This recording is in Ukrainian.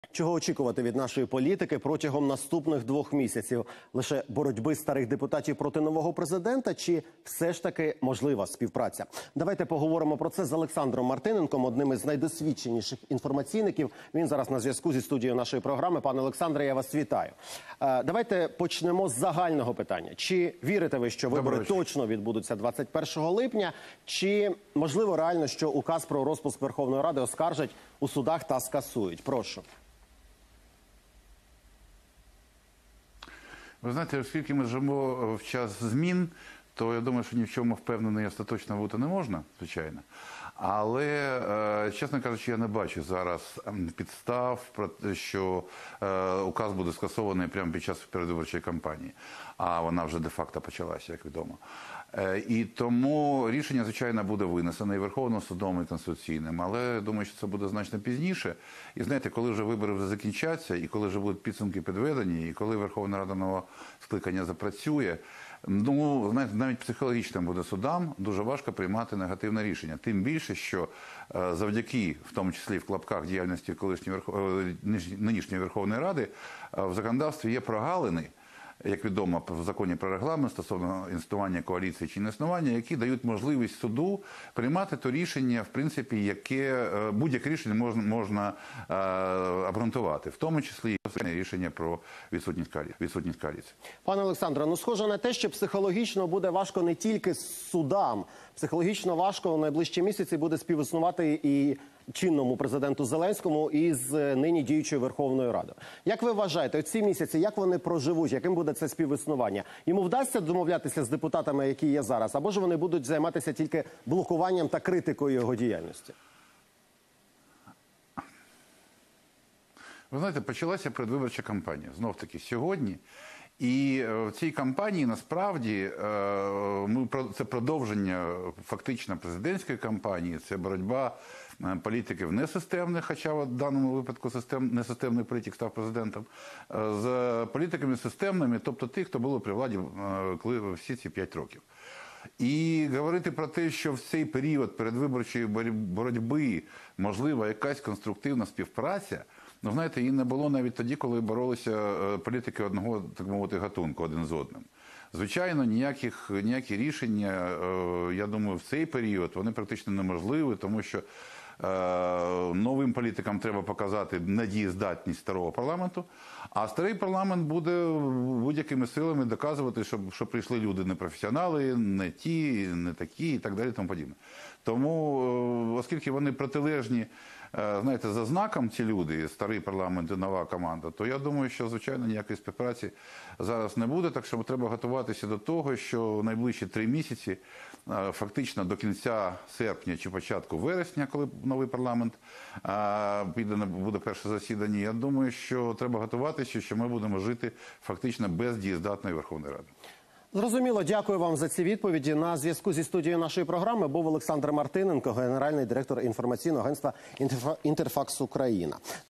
Чого очікувати від нашої політики протягом наступних 2 місяців? Лише боротьби старих депутатів проти нового президента, чи все ж таки можлива співпраця? Давайте поговоримо про це з Олександром Мартиненком, одним із найдосвідченіших інформаційників. Він зараз на зв'язку зі студією нашої програми. Пане Олександре, я вас вітаю. Давайте почнемо з загального питання. Чи вірите ви, що вибори точно відбудуться 21 липня? Чи можливо реально, що указ про розпуск Верховної Ради оскаржать у судах та скасують? Прошу. Ви знаєте, оскільки ми живемо в час змін, то я думаю, що ні в чому впевнений остаточно бути не можна, звичайно. Але, чесно кажучи, я не бачу зараз підстав, що указ буде скасований прямо під час передвиборчої кампанії. А вона вже де-факто почалася, як відомо. І тому рішення, звичайно, буде винесене і Верховним судом, і Конституційним. Але я думаю, що це буде значно пізніше. І знаєте, коли вже вибори вже закінчаться, і коли вже будуть підсумки підведені, і коли Верховна Рада нового скликання запрацює, ну, знаєте, навіть психологічним буде судам дуже важко приймати негативне рішення. Тим більше, що завдяки, в тому числі в клапках, діяльності нинішньої Верховної Ради, в законодавстві є прогалини, як відомо, в законі про регламент стосовно інститутування коаліції чи неіснування, які дають можливість суду приймати то рішення, в принципі, яке будь-яке рішення можна обґрунтувати, в тому числі і рішення про відсутність коаліції. Пане Олександре, ну схоже на те, що психологічно буде важко не тільки судам. Психологічно важко в найближчі місяці буде співіснувати і чинному президенту Зеленському із нині діючою Верховною Радою. Як ви вважаєте, оці місяці, як вони проживуть, яким буде це співіснування? Йому вдасться домовлятися з депутатами, які є зараз, або ж вони будуть займатися тільки блокуванням та критикою його діяльності? Ви знаєте, почалася передвиборча кампанія, знов-таки, сьогодні. І в цій кампанії, насправді, це продовження фактично президентської кампанії, це боротьба політиків несистемних, хоча в даному випадку несистемний політик став президентом, з політиками системними, тобто тих, хто були при владі всі ці 5 років. І говорити про те, що в цей період передвиборчої боротьби можлива якась конструктивна співпраця, ну, знаєте, її не було навіть тоді, коли боролися політики одного, так мовити, гатунку один з одним. Звичайно, ніякі рішення, я думаю, в цей період, вони практично неможливі, тому що новим політикам треба показати недієздатність старого парламенту, а старий парламент буде будь-якими силами доказувати, що прийшли люди непрофесіонали, не ті, не такі і так далі, тому подібне. Тому, оскільки вони протилежні, знаєте, за знаком ці люди, старий парламент і нова команда, то я думаю, що, звичайно, ніякої співпраці зараз не буде, так що треба готуватися до того, що в найближчі 3 місяці, фактично до кінця серпня чи початку вересня, коли новий парламент буде перше засідання, я думаю, що треба готуватися, що ми будемо жити фактично без дієздатної Верховної Ради. Зрозуміло, дякую вам за ці відповіді. На зв'язку зі студією нашої програми був Олександр Мартиненко, генеральний директор інформаційного агентства «Інтерфакс Україна».